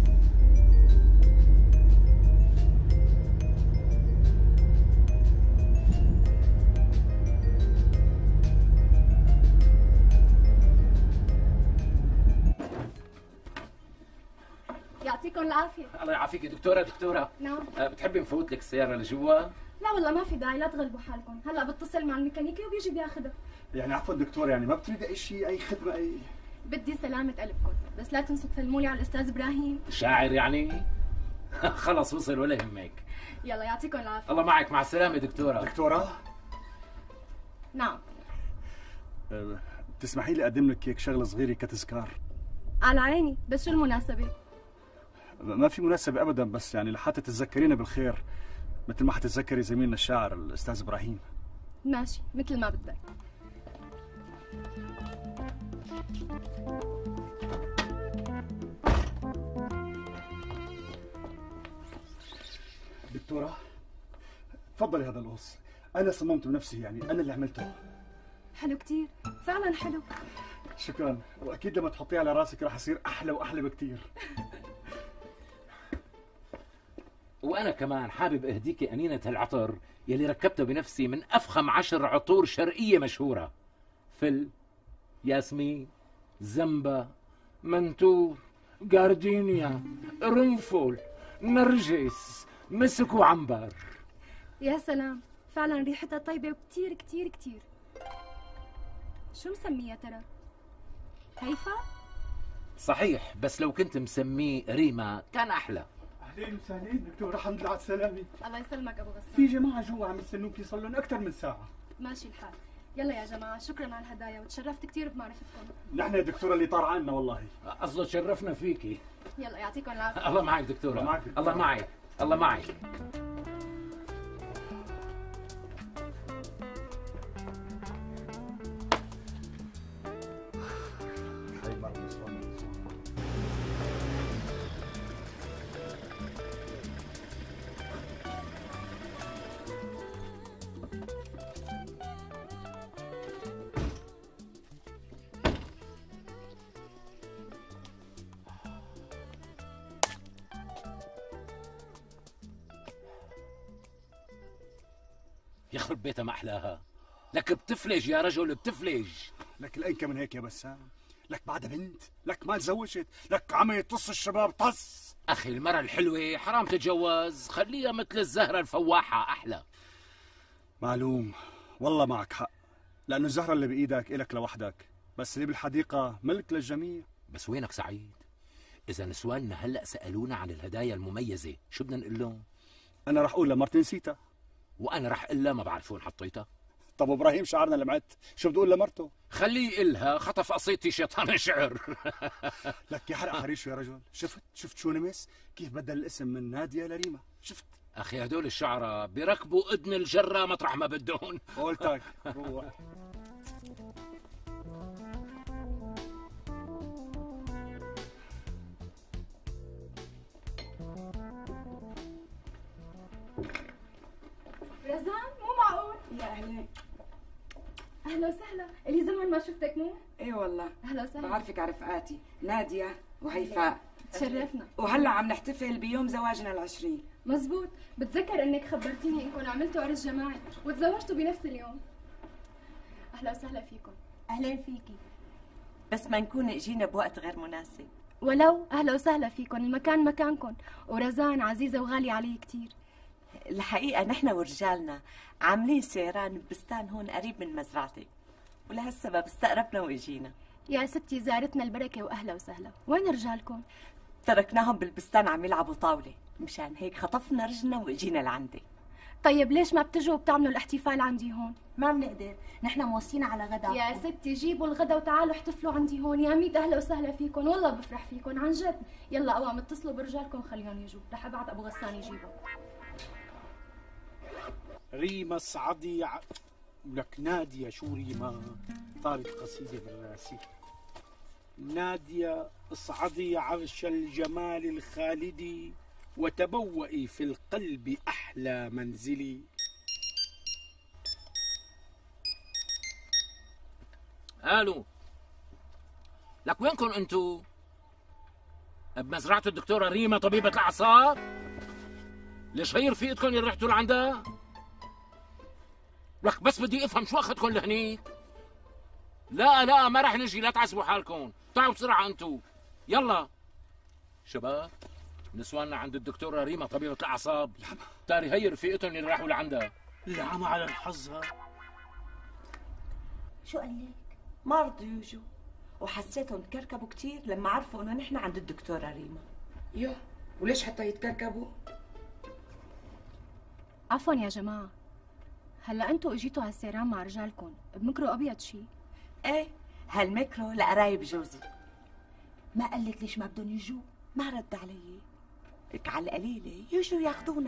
يعطيكم العافية. الله يعافيك دكتورة. دكتورة نعم. أه بتحبي نفوت لك السيارة لجوا؟ لا والله ما في داعي، لا تغلبوا حالكم، هلا بتصل مع الميكانيكي وبيجي بياخذها. يعني عفوا دكتور، يعني ما بتريد أي شيء، أي خدمة، أي؟ بدي سلامة قلبكم، بس لا تنسوا تسلموا لي على الأستاذ إبراهيم. شاعر يعني؟ خلص وصل ولا يهمك. يلا يعطيكم العافية. الله معك، مع السلامة دكتورة. دكتورة؟ نعم. أه بتسمحي لي أقدم لك هيك شغلة صغيرة كتذكار؟ على عيني، بس شو المناسبة؟ ما في مناسبة أبدا، بس يعني لحتى تتذكرينا بالخير مثل ما حتتذكري زميلنا الشاعر الأستاذ إبراهيم. ماشي، مثل ما بدك. دكتورة تفضلي، هذا القص أنا صممته بنفسي، يعني أنا اللي عملته. حلو كتير، فعلا حلو. شكرا، وأكيد لما تحطيه على راسك راح يصير أحلى وأحلى بكتير. وأنا كمان حابب أهديكي أنينة هالعطر يلي ركبته بنفسي من أفخم عشر عطور شرقية مشهورة: فل، ياسمين، زنبا، منتور، جاردينيا، قرنفل، نرجس، مسك وعنبر. يا سلام، فعلا ريحتها طيبة وكتير كتير كتير. شو مسميها ترى؟ هيفا؟ صحيح، بس لو كنت مسميه ريما كان أحلى. أهلين وسهلين دكتور، الحمد لله على السلامة. الله يسلمك أبو غسان. في جماعة جوا عم يستنوكي صار لهم أكثر من ساعة. ماشي الحال. يلا يا جماعة، شكرا على الهدايا وتشرفت كثير بمعرفتكم. نحن يا دكتورة اللي طار عنا والله. قصده تشرفنا فيكي. يلا يعطيكم العافية. الله معك دكتورة. الله معك دكتورة. الله معك. الله معك. يخرب بيتها ما أحلاها. لك بتفلج يا رجل، بتفلج. لك الأنكى من هيك يا بسام، لك بعدها بنت، لك ما تزوجت، لك عم يطص الشباب طص. أخي المرة الحلوة حرام تتجوز، خليها مثل الزهرة الفواحة أحلى. معلوم، والله معك حق، لأنه الزهرة اللي بإيدك إلك لوحدك، بس اللي بالحديقة ملك للجميع. بس وينك سعيد؟ إذا نسواننا هلأ سألونا عن الهدايا المميزة، شو بدنا نقول لهم؟ أنا رح أقول لمرتي نسيتها. وأنا رح إلا ما بعرف وين حطيتها. طب إبراهيم شعرنا اللي معت شو بدي أقول لمرته؟ خليه إلها، خطف قصيدتي شيطان الشعر. لك يا حرق حريشه يا رجل، شفت شفت شو نمس؟ كيف بدل الاسم من نادية لريما، شفت؟ أخي هدول الشعراء بيركبوا إذن الجرة مطرح ما بدهم. قولتك روح. رزان، مو معقول. يا أهلين. أهلا وسهلا، إلي زمان ما شفتك مو؟ إيه والله. أهلا وسهلا. بعرفك على رفقاتي نادية وهيفاء. تشرفنا. وهلا عم نحتفل بيوم زواجنا العشرين. مزبوط، بتذكر انك خبرتيني انكم عملتوا عرس جماعي وتزوجتوا بنفس اليوم. اهلا وسهلا فيكم. اهلا فيكي، بس ما نكون اجينا بوقت غير مناسب. ولو اهلا وسهلا فيكم، المكان مكانكم، ورزان عزيزه وغاليه علي كثير. الحقيقة نحن ورجالنا عاملين سيران ببستان هون قريب من مزرعتي، ولهالسبب استقربنا واجينا. يا ستي زارتنا البركة وأهلا وسهلا. وين رجالكم؟ تركناهم بالبستان عم يلعبوا طاولة، مشان هيك خطفنا رجلنا واجينا لعندي. طيب ليش ما بتجوا وبتعملوا الاحتفال عندي هون؟ ما بنقدر، نحن موصينا على غدا. يا ستي جيبوا الغدا وتعالوا احتفلوا عندي هون. يا ميت اهلا وسهلا فيكم، والله بفرح فيكم عن جد. يلا قوام اتصلوا برجالكم خليهم يجوا، رح ابعت ابو غسان يجيبهم. ريما اصعدي ع... لك نادية. شو ريما؟ طارت قصيدة بالراسي. نادية اصعدي عرش الجمال الخالدي، وتبوئي في القلب أحلى منزلي. الو، لك وينكم انتو؟ بمزرعة الدكتورة ريما طبيبة الأعصاب؟ ليش هي رفيقتكم اللي رحتوا لعندها؟ لك بس بدي افهم شو اخذكم لهنيك؟ لا لا ما رح نجي، لا تعذبوا حالكم، تعالوا بسرعة انتو. يلا شباب، نسواننا عند الدكتورة ريما طبيبة الأعصاب. تاري هي رفيقتهم اللي راحوا لعندها. العمى على الحظها. شو قال لك؟ ما رضوا يجوا، وحسيتهم تكركبوا كتير لما عرفوا انه نحن عند الدكتورة ريما. يو، وليش حتى يتكركبوا؟ عفوا يا جماعة، هلا انتوا اجيتوا هالسيران مع رجالكم بمكرو ابيض شي؟ ايه، هالميكرو لقرايب جوزي. ما قال لك ليش ما بدهم يجوا؟ ما رد علي. لك على القليلة يجوا ياخذونا.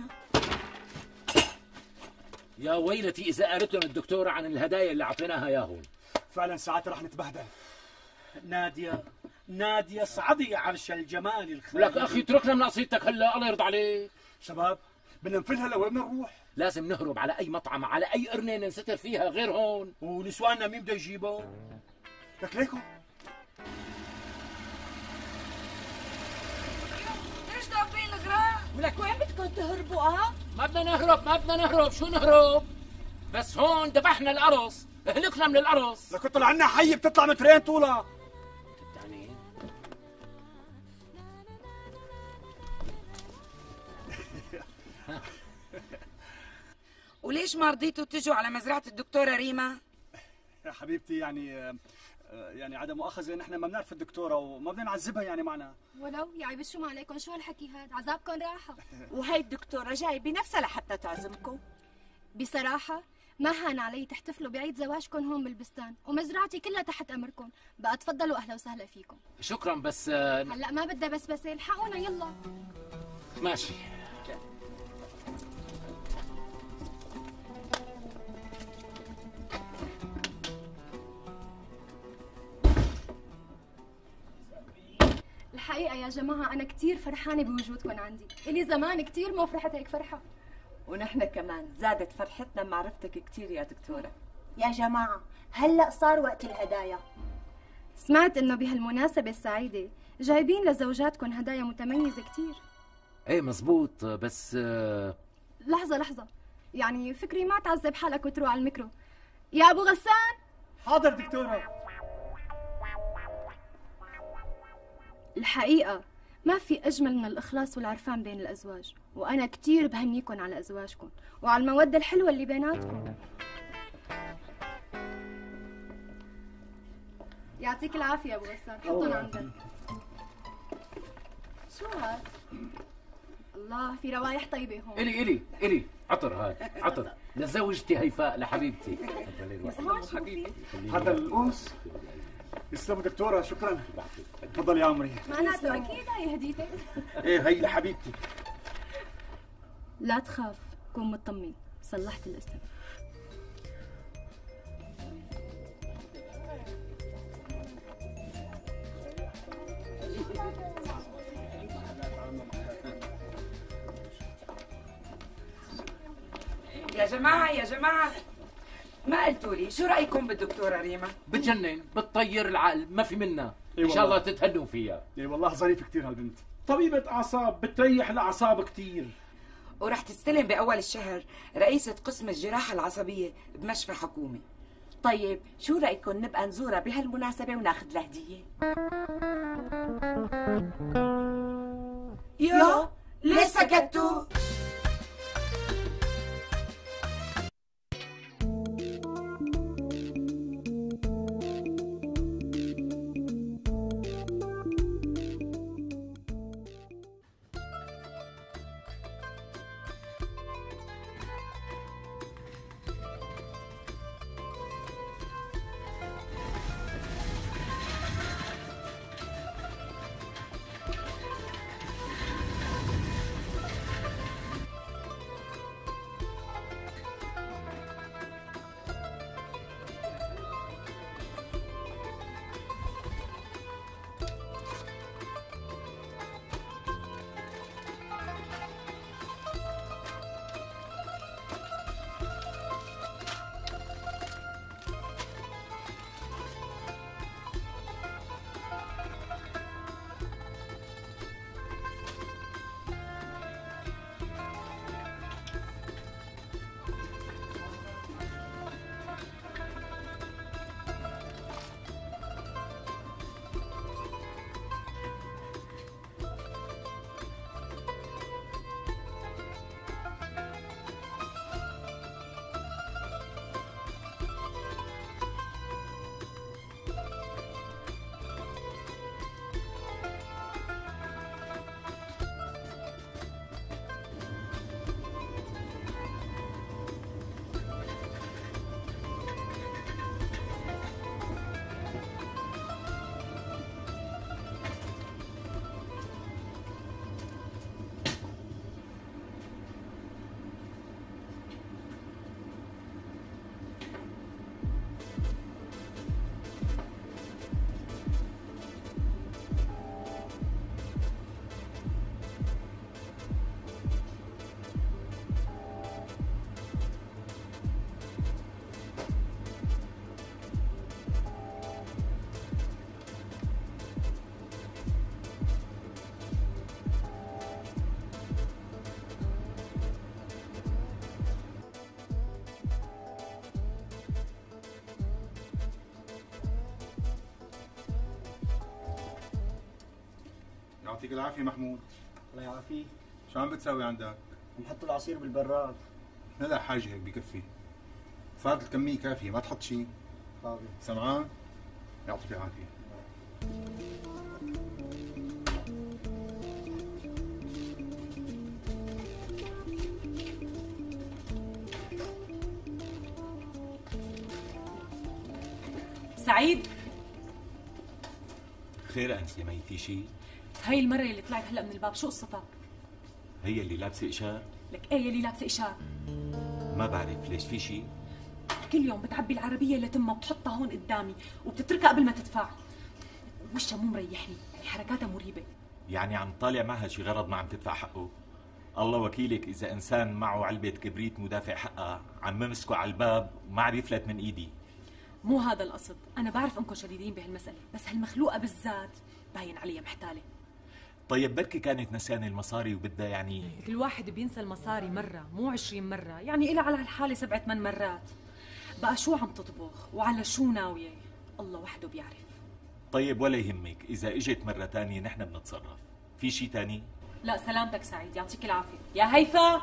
يا ويلتي إذا قالت لهم الدكتورة عن الهدايا اللي أعطيناها ياهن. فعلا ساعات رح نتبهدل. نادية نادية اصعدي عرش الجمال الخالدي. لك أخي اتركنا من قصيدتك هلا، الله يرضى عليك. شباب بدنا نفلها لوين بدنا نروح؟ لازم نهرب على أي مطعم، على أي قرنة ننستر فيها غير هون. ونسواننا مين بده يجيبه؟ لك ليكو ليش ضاربين الغراء؟ ولك وين بدكم تهربوا؟ اه ما بدنا نهرب، ما بدنا نهرب، شو نهرب؟ بس هون ذبحنا القرص، اهلكنا من القرص. لك طلع عنا حية بتطلع مترين طولها. يعني وليش ما رضيتوا تجوا على مزرعة الدكتورة ريما؟ يا حبيبتي يعني يعني عدم مؤاخذة نحن ما بنعرف الدكتورة وما بدنا نعذبها يعني معنا. ولو يعني بس شو ما عليكم، شو هالحكي هاد؟ عذابكم راحة. وهي الدكتورة جاي بنفسها لحتى تعزمكم. بصراحة ما هان علي تحتفلوا بعيد زواجكم هون بالبستان، ومزرعتي كلها تحت امركم، بقى تفضلوا اهلا وسهلا فيكم. شكرا بس هلا ما بدها بس بس الحقونا يلا. ماشي. الحقيقة يا جماعة أنا كتير فرحانة بوجودكم عندي، إلي زمان كتير ما فرحت هيك فرحة. ونحن كمان زادت فرحتنا بمعرفتك كتير يا دكتورة. يا جماعة هلأ صار وقت الهدايا. سمعت إنه بهالمناسبة السعيدة جايبين لزوجاتكم هدايا متميزة كتير. ايه مزبوط، بس لحظة لحظة، يعني فكري ما تعذب حالك وتروح على الميكرو. يا أبو غسان. حاضر دكتورة. الحقيقة ما في أجمل من الإخلاص والعرفان بين الأزواج، وأنا كتير بهنيكم على أزواجكم وعلى المودة الحلوة اللي بيناتكم. يعطيك العافية يا أبو غسان، حطهم عندك. شو هاد؟ الله، في روايح طيبة هون. إلي إلي إلي عطر، هاي عطر لزوجتي هيفاء لحبيبتي. حبيبي هذا الأنس. يسلموا دكتورة، شكرا. تفضل يا عمري. معناته أكيد هي هديتك. ايه هي لحبيبتي. لا تخاف، كون مطمن، صلحت الاسم. يا جماعة يا جماعة، ما قلتوا لي شو رأيكم بالدكتورة ريما؟ بتجنن، بتطير العقل، ما في منها. إن شاء الله تتهنوا فيها. اي والله ظريفة كثير هالبنت. طبيبة أعصاب بتريح الأعصاب كتير. ورح تستلم بأول الشهر رئيسة قسم الجراحة العصبية بمشفى حكومي. طيب شو رأيكم نبقى نزورها بهالمناسبة وناخذ لها هدية؟ يا ليه سكتوا؟ يعطيك العافيه محمود. الله يعافيك. شو عم بتسوي عندك؟ نحط العصير بالبراد. لا لا حاجه هيك بكفي. فات الكميه كافيه ما تحط شيء. حاضر. سمعان؟ يعطيك العافيه. سعيد، خير انسه مي، في شيء؟ هاي المرة اللي طلعت هلا من الباب شو قصتها؟ هي اللي لابسه اشار؟ لك ايه اللي لابسه اشار؟ ما بعرف ليش، في شيء؟ كل يوم بتعبي العربية لتمها وبتحطها هون قدامي وبتتركها قبل ما تدفع. وشها مو مريحني، يعني حركاتها مريبة. يعني عم طالع معها شي غرض ما عم تدفع حقه؟ الله وكيلك اذا انسان معه علبة كبريت مدافع حقها عم ممسكه على الباب وما عم يفلت من ايدي. مو هذا القصد، أنا بعرف إنكم شديدين بهالمسألة، بس هالمخلوقة بالذات باين عليها محتالة. طيب بركي كانت نسيانة المصاري وبدها يعني كل واحد بينسى المصاري مرة مو عشرين مرة، يعني إلها على هالحالة سبعة ثمان مرات. بقى شو عم تطبخ وعلى شو ناوية؟ الله وحده بيعرف. طيب ولا يهمك، إذا إجت مرة تانية نحن بنتصرف. في شي تاني؟ لا سلامتك سعيد، يعطيك العافية. يا هيفا.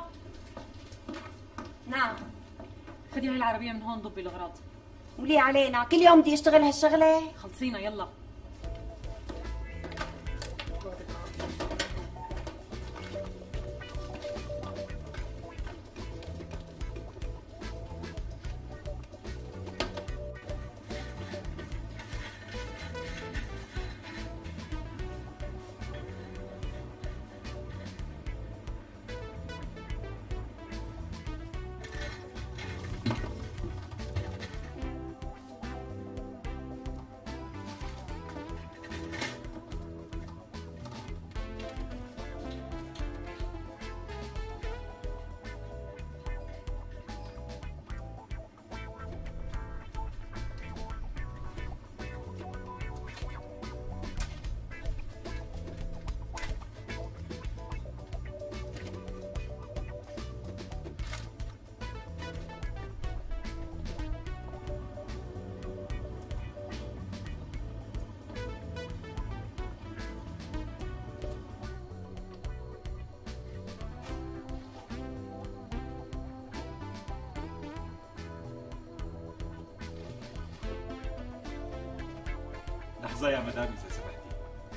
نعم. خدي هاي العربية من هون ضبي الأغراض. ولي علينا كل يوم بدي اشتغل هالشغله؟ خلصينا يلا. لحظة يا مدام إذا سمحتي.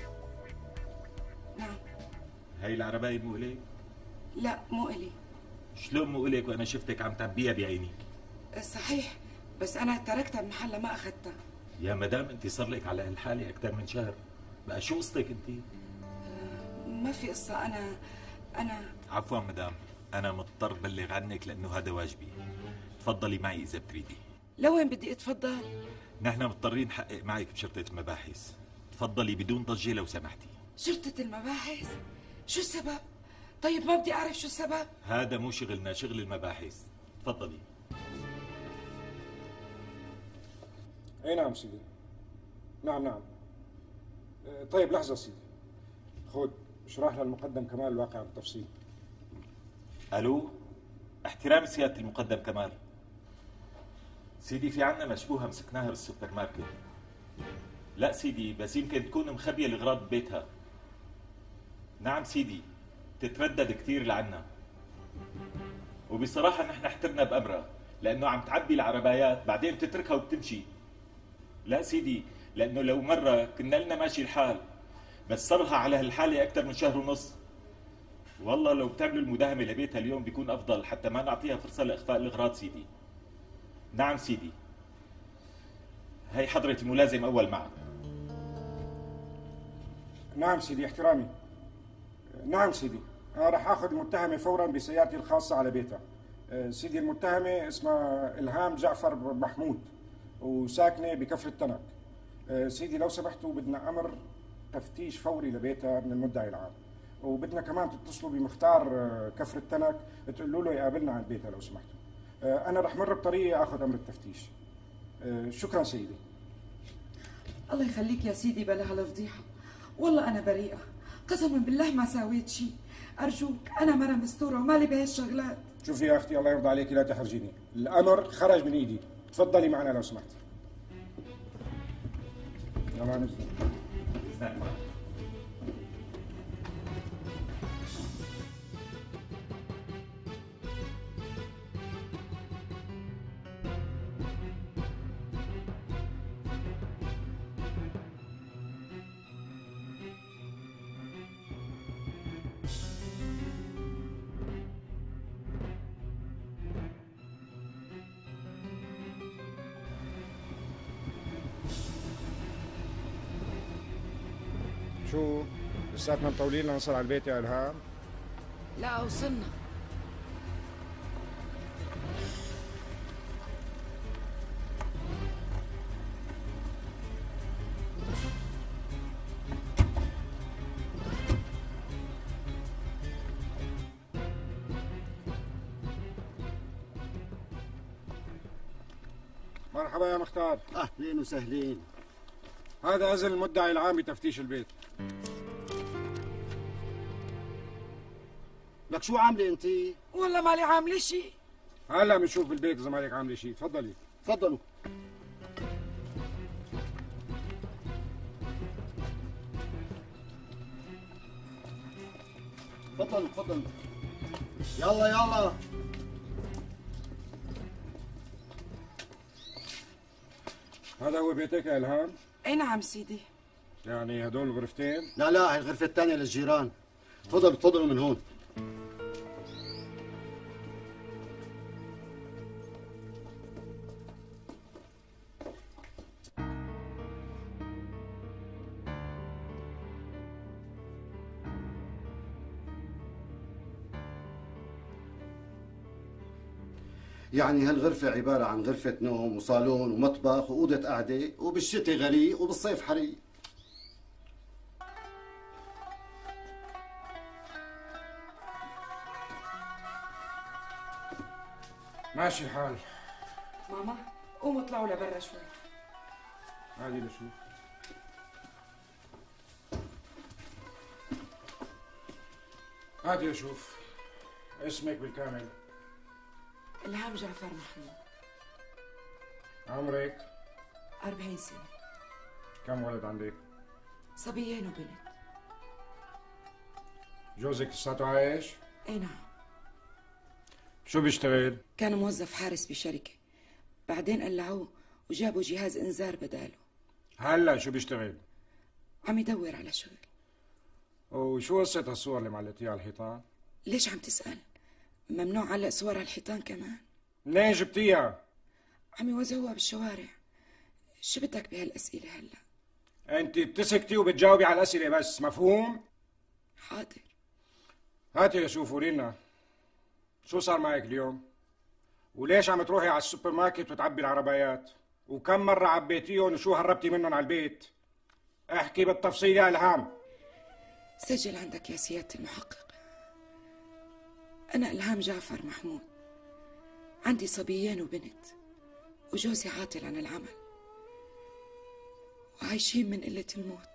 نعم. هاي العرباية مو إليك؟ لا مو إلي. شلون مو إليك وأنا شفتك عم تعبيها بعينيك؟ صحيح، بس أنا تركتها بمحلها ما أخذتها. يا مدام أنت صار لك على هالحالة أكثر من شهر، بقى شو قصتك أنت؟ ما في قصة. أنا أنا عفوا مدام، أنا مضطر بلغ عنك لأنه هذا واجبي. تفضلي معي إذا بتريدي. لوين بدي أتفضل؟ نحن مضطرين نحقق معك بشرطة المباحث. تفضلي بدون ضجة لو سمحتي. شرطة المباحث؟ شو السبب؟ طيب ما بدي أعرف شو السبب. هذا مو شغلنا، شغل المباحث. تفضلي. اي نعم سيدي. نعم نعم. طيب لحظة سيدي. خذ اشرح للمقدم كمال الواقع بالتفصيل. الو، احترام سيادة المقدم كمال. سيدي في عنا مشبوهة مسكناها بالسوبر ماركت. لا سيدي، بس يمكن تكون مخبية الأغراض ببيتها. نعم سيدي، تتردد كثير لعنا. وبصراحة نحن احترنا بأمرها، لأنه عم تعبي العربايات بعدين بتتركها وبتمشي. لا سيدي، لأنه لو مرة كنا لنا ماشي الحال، بس صرها على هالحالة أكثر من شهر ونص. والله لو بتعملوا المداهمة لبيتها اليوم بيكون أفضل حتى ما نعطيها فرصة لإخفاء الأغراض سيدي. نعم سيدي. هي حضرة الملازم أول معك. نعم سيدي احترامي. نعم سيدي، أنا راح آخذ المتهمة فورا بسيارتي الخاصة على بيتها. سيدي المتهمة اسمها إلهام جعفر محمود وساكنة بكفر التنك. سيدي لو سمحتوا بدنا أمر تفتيش فوري لبيتها من المدعي العام، وبدنا كمان تتصلوا بمختار كفر التنك تقولوا له يقابلنا عند بيتها لو سمحتوا. أنا رح مر بطريقي آخذ أمر التفتيش. شكرا سيدي. الله يخليك يا سيدي بلا هالفضيحة. والله أنا بريئة، قسما بالله ما سويت شيء. أرجوك، أنا مرة مستورة ومالي بهالشغلات. شوفي يا أختي الله يرضى عليك لا تحرجيني، الأمر خرج من إيدي. تفضلي معنا لو سمحتي. يلا نزل. شو لساتنا مطولين لنوصل على البيت يا إلهام؟ لا وصلنا. مرحبا يا مختار. اهلين وسهلين. هذا أذن المدعي العام بتفتيش البيت. لك شو عامله انت؟ والله مالي عامله شيء. هلا بنشوف بالبيت اذا مالك عامله شيء. تفضلي. تفضلوا. تفضلوا تفضلوا. يلا يلا. هذا هو بيتك يا إلهام؟ اي نعم سيدي. يعني هدول الغرفتين؟ لا لا، هي الغرفة الثانية للجيران. تفضلوا تفضلوا من هون. يعني هالغرفة عبارة عن غرفة نوم وصالون ومطبخ وأوضة قعدة، وبالشتاء غريق وبالصيف حريق. ماشي الحال. ماما قوموا اطلعوا لبرا شوي. عادي لشوف. هاتي اشوف. اسمك بالكامل؟ إلهام جعفر محمود. عمرك؟ أربعين سنة. كم ولد عندك؟ صبيين وبنت. جوزك لساته عايش؟ اي نعم. شو بيشتغل؟ كان موظف حارس بشركة، بعدين قلعوه وجابوا جهاز انذار بداله. هلا شو بيشتغل؟ عم يدور على شغل. وشو قصة هالصور اللي معلقتيها على الحيطان؟ ليش عم تسأل؟ ممنوع علق صور على الحيطان كمان. منين جبتيها؟ عم يوزعوها بالشوارع. شو بدك بهالأسئلة هلا؟ انت بتسكتي وبتجاوبي على الأسئلة بس، مفهوم؟ حاضر. هاتي لشوف ورينا شو صار معك اليوم؟ وليش عم تروحي على السوبر ماركت وتعبي العربايات؟ وكم مرة عبيتيهم وشو هربتي منهم على البيت؟ احكي بالتفصيل يا إلهام. سجل عندك يا سيادة المحقق. أنا إلهام جعفر محمود، عندي صبيين وبنت، وجوزي عاطل عن العمل، وعايشين من قلة الموت.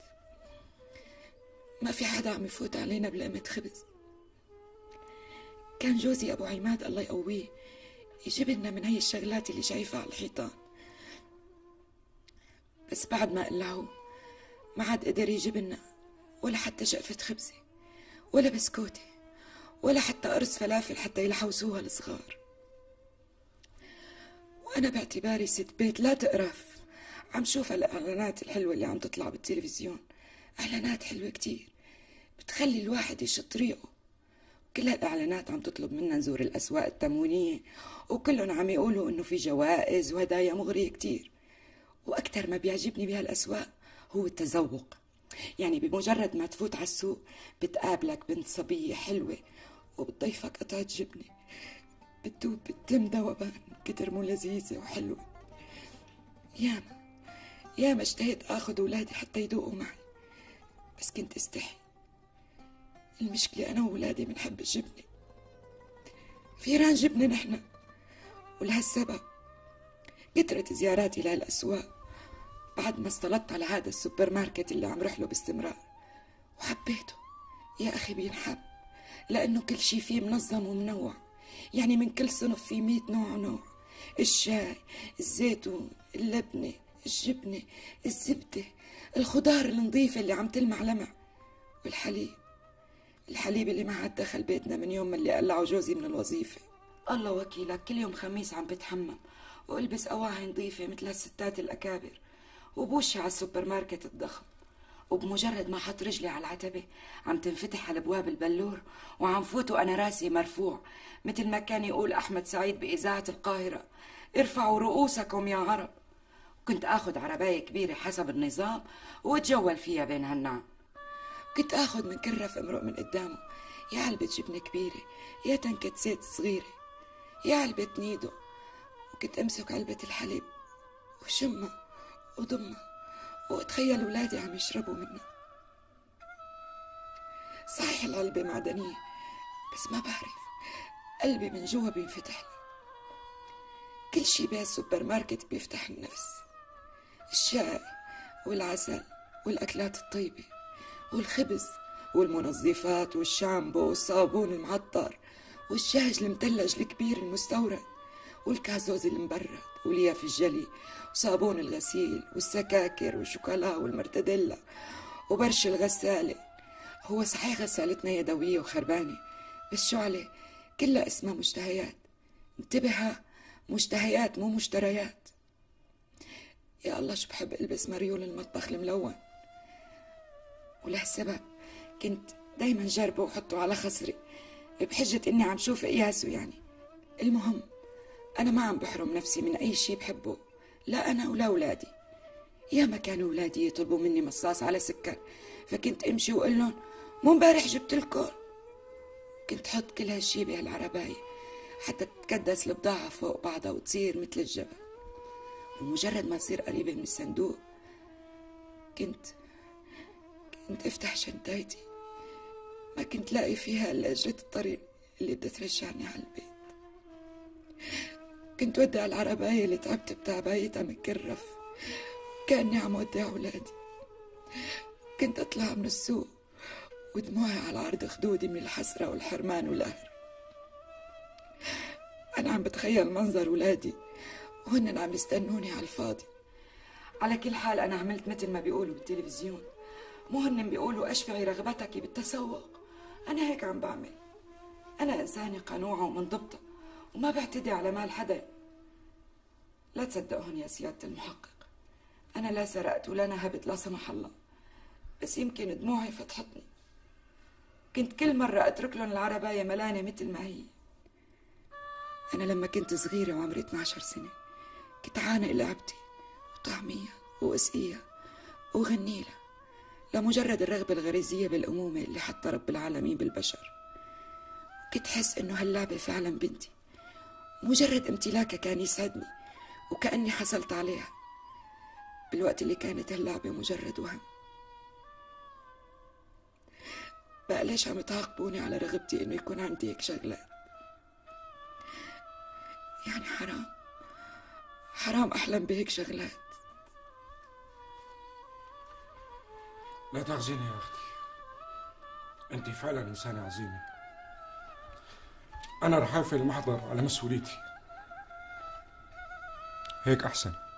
ما في حدا عم يفوت علينا بلقمة خبز. كان جوزي أبو عماد الله يقويه يجيب لنا من هي الشغلات اللي شايفها على الحيطان، بس بعد ما قلعوه ما عاد قدر يجيب لنا ولا حتى شقفة خبزة ولا بسكوتة ولا حتى قرص فلافل حتى يلحوسوها الصغار. وأنا باعتباري ست بيت لا تقرف عم شوف الإعلانات الحلوة اللي عم تطلع بالتلفزيون. إعلانات حلوة كتير بتخلي الواحد يشط طريقه. كل هالإعلانات عم تطلب منا نزور الأسواق التموينية، وكلهم عم يقولوا إنه في جوائز وهدايا مغرية كتير. وأكتر ما بيعجبني بهالأسواق هو التذوق. يعني بمجرد ما تفوت على السوق بتقابلك بنت صبية حلوة وبتضيفك قطعة جبنة بتدوب بالتم ذوبان كتر مو لذيذة وحلوة. ياما ياما اشتهيت اخذ اولادي حتى يذوقوا معي، بس كنت استحي. المشكلة انا واولادي بنحب الجبنة، فيران جبنة نحن، ولهالسبب كترت زياراتي لهالاسواق بعد ما استلطت على هذا السوبر ماركت اللي عم رح له باستمرار، وحبيته. يا اخي بينحب لانه كل شي فيه منظم ومنوع. يعني من كل صنف فيه مية نوع ونوع. الشاي، الزيتون، اللبنة، الجبنة، الزبدة، الخضار النظيفة اللي عم تلمع لمع، والحليب الحليب اللي ما عاد دخل بيتنا من يوم ما اللي قلعوا جوزي من الوظيفة. الله وكيلك كل يوم خميس عم بتحمم والبس اواعي نظيفة مثل هالستات الأكابر، وبوشي على السوبر ماركت الضخم، وبمجرد ما حط رجلي على العتبة عم تنفتح على ابواب البلور وعم فوت وانا راسي مرفوع، مثل ما كان يقول احمد سعيد باذاعة القاهرة: ارفعوا رؤوسكم يا عرب. كنت اخذ عرباية كبيرة حسب النظام واتجول فيها بين هالنعم. كنت آخذ من كرف امرق من قدامه يا علبة جبنة كبيرة، يا تنكة زيت صغيرة، يا علبة نيدو، وكنت أمسك علبة الحليب وشمها وضمها وأتخيل أولادي عم يشربوا منها. صحيح العلبة معدنية، بس ما بعرف قلبي من جوا بينفتح لي. كل شي بهالسوبر ماركت بيفتح النفس، الشاي والعسل والأكلات الطيبة والخبز والمنظفات والشامبو والصابون المعطر والشهج المثلج الكبير المستورد والكازوز المبرد والياف الجلي وصابون الغسيل والسكاكر والشوكولا والمرتديلا وبرش الغسالة. هو صحيح غسالتنا يدوية وخربانة، بس شو عليه كلها اسمها مشتهيات. انتبهها، مشتهيات مو مشتريات. يا الله شو بحب البس مريول المطبخ الملون، ولهالسبب كنت دايما جربه وحطه على خصري بحجة اني عم شوف قياسه. يعني المهم انا ما عم بحرم نفسي من اي شيء بحبه، لا انا ولا اولادي. ياما كانوا اولادي يطلبوا مني مصاص على سكر، فكنت امشي واقول لهم مو امبارح جبت لكم. كنت حط كل هالشي بهالعرباية حتى تتكدس البضاعة فوق بعضها وتصير مثل الجبل. ومجرد ما تصير قريبة من الصندوق كنت كنت افتح شنطايتي، ما كنت لاقي فيها الا اجرة الطريق اللي بدها ترجعني على البيت. كنت ودع العرباية اللي تعبت بتعبايتها مكرف كأني عم ودع أولادي. كنت أطلع من السوق ودموعي على عرض خدودي من الحسرة والحرمان والقهر. أنا عم بتخيل منظر أولادي وهن عم يستنوني على الفاضي. على كل حال أنا عملت مثل ما بيقولوا بالتلفزيون، مو هن بيقولوا أشبعي رغبتك بالتسوق، أنا هيك عم بعمل. أنا إنسانة قنوعة ومنضبطة وما بعتدي على مال حدا. لا تصدقهن يا سيادة المحقق، أنا لا سرقت ولا نهبت لا سمح الله، بس يمكن دموعي فتحتني. كنت كل مرة أترك لهم العرباية ملانة مثل ما هي. أنا لما كنت صغيرة وعمري اثني عشر سنة كنت عانق لعبتي وطعميها وأسقيها وغني لها لمجرد الرغبة الغريزية بالأمومة اللي حطها رب العالمين بالبشر. كنت حس إنه هاللعبة فعلا بنتي، مجرد امتلاكها كان يسعدني وكأني حصلت عليها، بالوقت اللي كانت هاللعبة مجرد وهم. بقى ليش عم تعاقبوني على رغبتي إنه يكون عندي هيك شغلات؟ يعني حرام حرام أحلم بهيك شغلات. لا تخزيني يا أختي، أنت فعلا إنسانة عظيمة. أنا رح أحافل المحضر على مسؤوليتي، هيك أحسن.